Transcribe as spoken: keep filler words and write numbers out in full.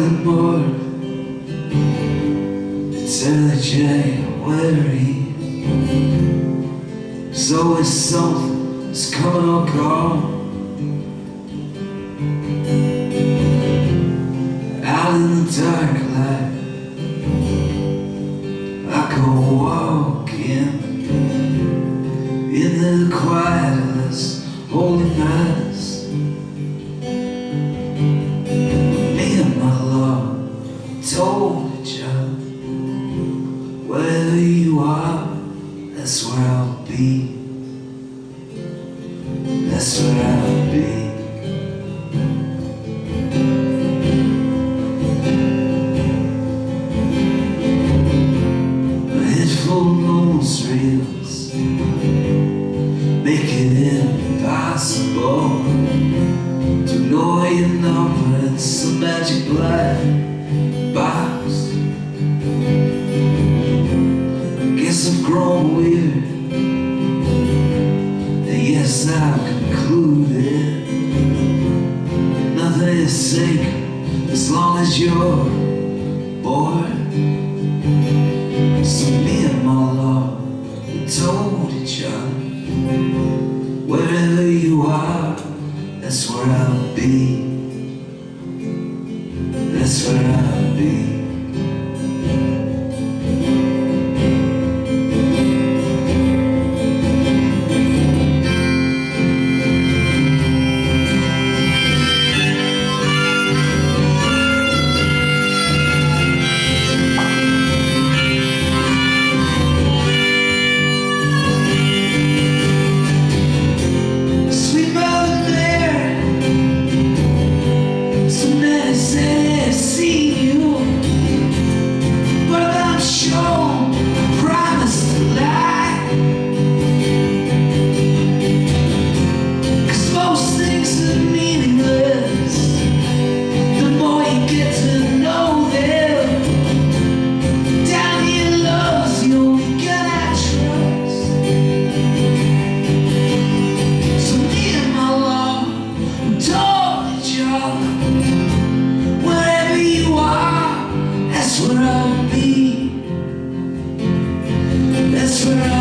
Good morning, it's early January. There's always something that's coming or gone. Out in the dark light, I go walking in the quietness, holy nights. Told each other, wherever you are, that's where I'll be. That's where I'll be. A head full of nose reels make it impossible to know your number. It's a magic black box. Guess I've grown weird, and yes, I've concluded nothing is sacred as long as you're bored. So me and my love, we told each other, wherever you are, that's where I'll be. That's where I'll be. Sweet Mother Mary, so many say see you, but I'm sure I promise to lie, 'cause most things are meaningless the more you get to know them. Down here love's the only God I trust. So me and my love, we told each other, wherever you are, that's where I'll be. That's where I'll be.